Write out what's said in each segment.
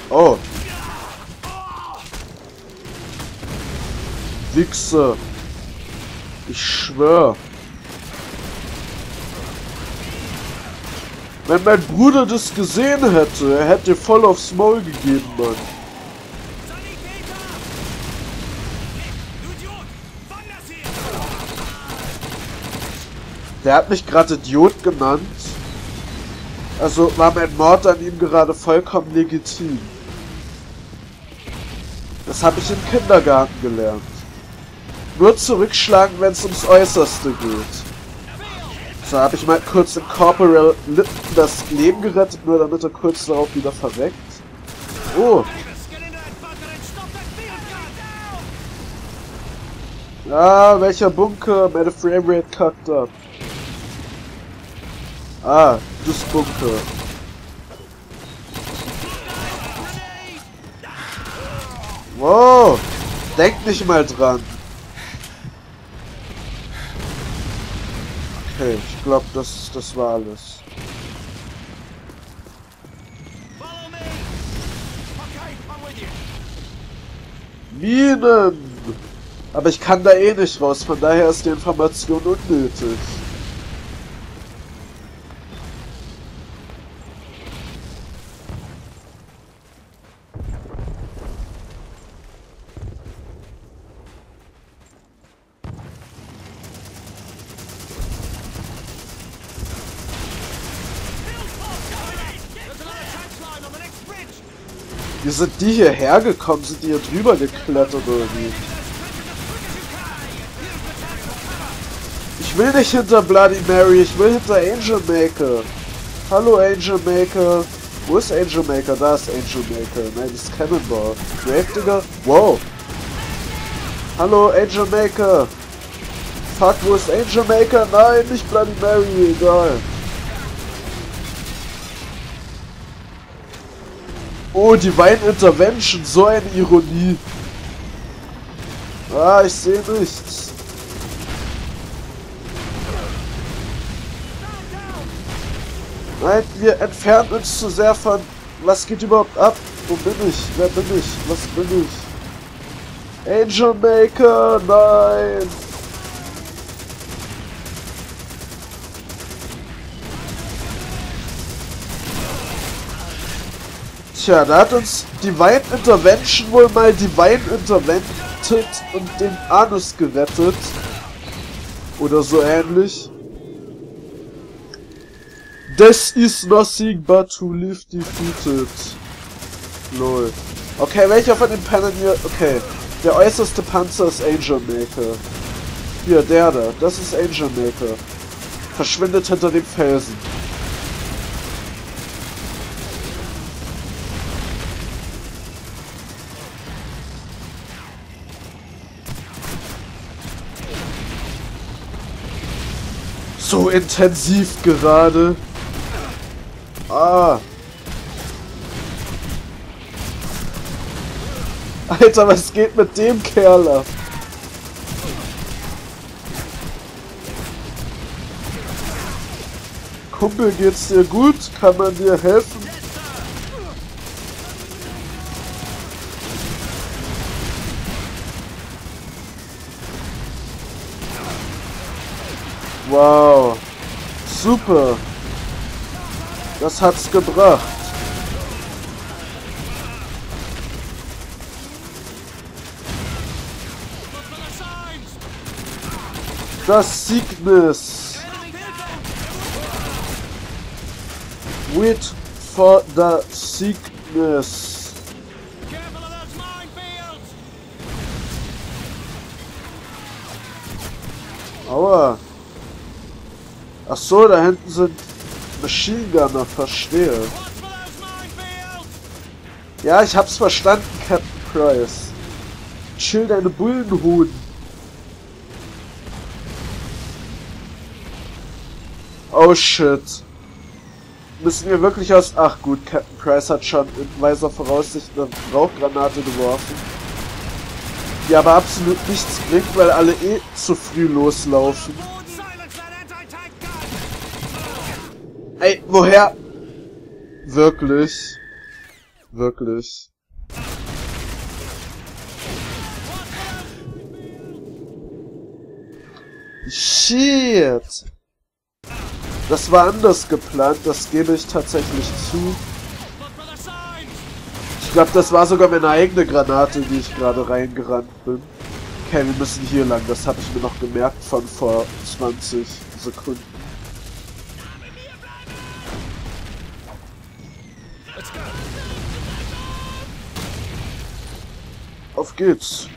Oh. Wichse. Ich schwör. Wenn mein Bruder das gesehen hätte, er hätte voll aufs Maul gegeben, Mann. Der hat mich gerade Idiot genannt. Also war mein Mord an ihm gerade vollkommen legitim. Das habe ich im Kindergarten gelernt. Nur zurückschlagen, wenn es ums Äußerste geht. So, habe ich mal kurz dem Corporal Lipton das Leben gerettet, nur damit er kurz darauf wieder verreckt. Oh. Ah, welcher Bunker? Meine Framerate kackt ab. Ah, das Bunker. Wow, denk nicht mal dran. Okay, ich glaube, das war alles. Minen! Aber ich kann da eh nicht raus, von daher ist die Information unnötig. Wie sind die hierher gekommen? Sind die hier drüber geklettert oder wie? Ich will nicht hinter Bloody Mary, ich will hinter Angel Maker. Hallo Angel Maker. Wo ist Angel Maker? Da ist Angel Maker. Nein, das ist Cannonball. Gravedigger? Wow. Hallo Angel Maker. Fuck, wo ist Angel Maker? Nein, nicht Bloody Mary, egal. Oh, Divine Intervention, so eine Ironie. Ah, ich sehe nichts. Nein, wir entfernen uns zu sehr von... Was geht überhaupt ab? Wo bin ich? Wer bin ich? Was bin ich? Angel Maker, nein! Tja, da hat uns Divine Intervention wohl mal Divine Intervented und den Anus gerettet. Oder so ähnlich. This is nothing but to live defeated. Lol. Okay, welcher von den Pennern hier... Okay. Der äußerste Panzer ist Angel Maker. Hier, der da. Das ist Angel Maker. Verschwindet hinter dem Felsen. So intensiv gerade. Ah. Alter, was geht mit dem Kerl ab? Kumpel, geht's dir gut? Kann man dir helfen? Wow. Super. Das hat's gebracht. Das Sickness. Wait for the sickness. Aua. Ach so, da hinten sind Machine Gunner, verstehe. Ja, ich hab's verstanden, Captain Price. Chill deine Bullenhuhn. Oh shit. Müssen wir wirklich aus... Ach gut, Captain Price hat schon in weiser Voraussicht eine Rauchgranate geworfen. Die aber absolut nichts bringt, weil alle eh zu früh loslaufen. Ey, woher? Wirklich? Wirklich. Shit! Das war anders geplant, das gebe ich tatsächlich zu. Ich glaube, das war sogar meine eigene Granate, die ich gerade reingerannt bin. Okay, wir müssen hier lang, das habe ich mir noch gemerkt von vor 20 Sekunden. Auf geht's.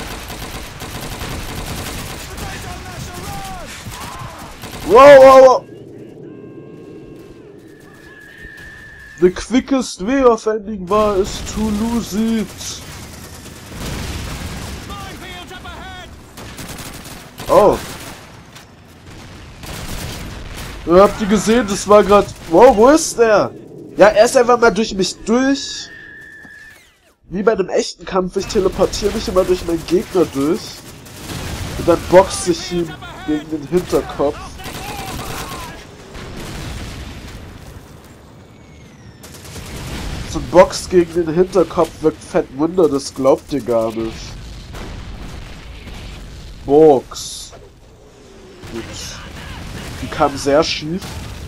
Wow, wow, wow. The quickest way of ending war is to lose it. Oh. Habt ihr gesehen, das war gerade... Wow, wo ist der? Ja, er ist einfach mal durch mich durch. Wie bei einem echten Kampf, ich teleportiere mich immer durch meinen Gegner durch. Und dann boxe ich ihn gegen den Hinterkopf. So ein Box gegen den Hinterkopf wirkt fett Wunder, das glaubt ihr gar nicht. Box. Gut. Die kam sehr schief.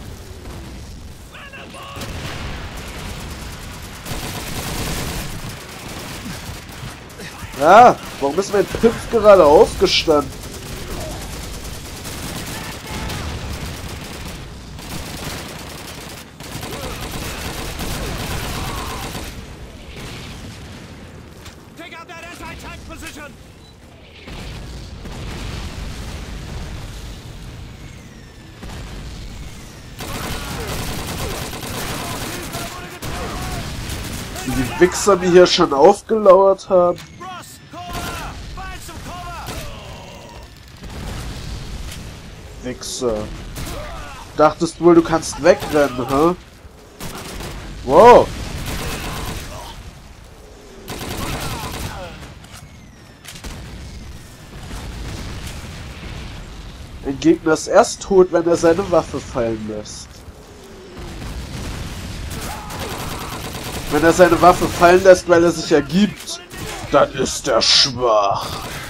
Ja, warum ist mein Pimpf gerade aufgestanden? Wie die Wichser mir hier schon aufgelauert haben. Wichser. Dachtest wohl, du kannst wegrennen, hä? Wow. Ein Gegner ist erst tot, wenn er seine Waffe fallen lässt. Wenn er seine Waffe fallen lässt, weil er sich ergibt, dann ist er schwach.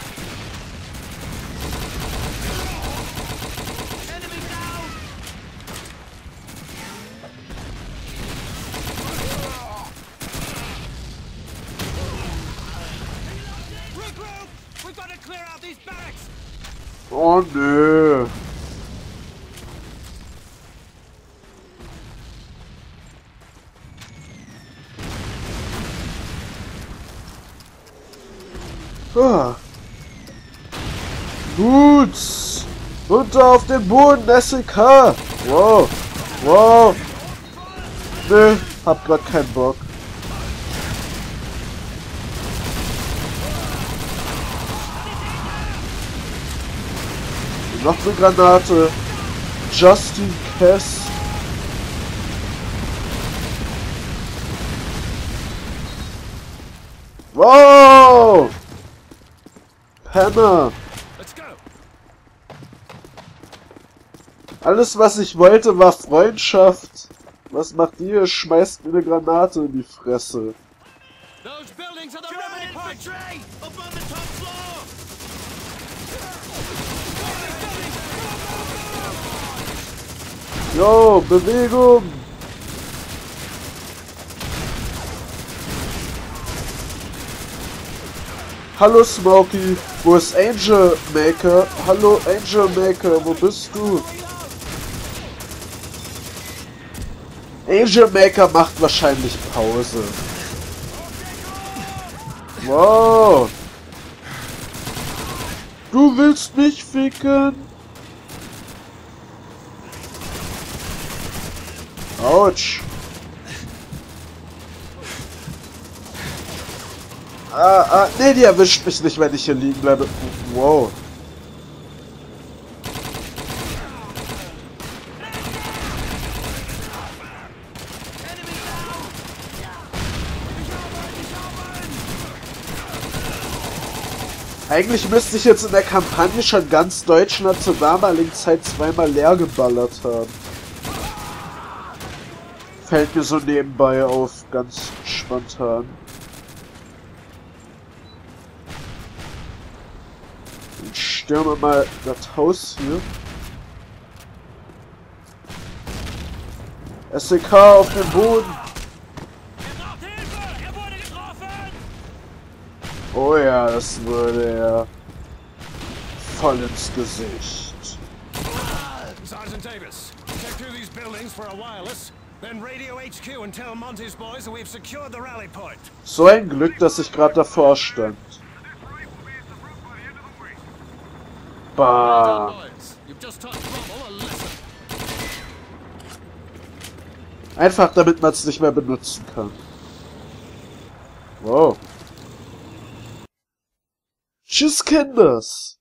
Oh nö. Ah. Gut. Runter auf den Boden, SEK. Wow. Wow. Nö, hab grad keinen Bock. Noch eine Granate. Justin Cass. Wow! Penner. Alles, was ich wollte, war Freundschaft. Was macht ihr? Schmeißt mir eine Granate in die Fresse. Jo, Bewegung! Hallo Smokey, wo ist Angel Maker? Hallo Angel Maker, wo bist du? Angel Maker macht wahrscheinlich Pause. Wow! Du willst mich ficken? Autsch! Nee, die erwischt mich nicht, wenn ich hier liegen bleibe. Wow. Eigentlich müsste ich jetzt in der Kampagne schon ganz Deutschland zur damaligen Zeit zweimal leer geballert haben. Fällt mir so nebenbei auf, ganz spontan. Dann stürmen wir mal das Haus hier. SEK auf dem Boden. Er braucht Hilfe! Er wurde getroffen! Oh ja, das würde er voll ins Gesicht. Sergeant Davis, check through these buildings for a wireless, then radio HQ and tell Monty's boys that we've secured the rally point. So ein Glück, dass ich gerade davor stand. Bah. Boys, you've just taught Cromwell a lesson. Einfach damit man es nicht mehr benutzen kann. Wow. Tschüss, Kinders.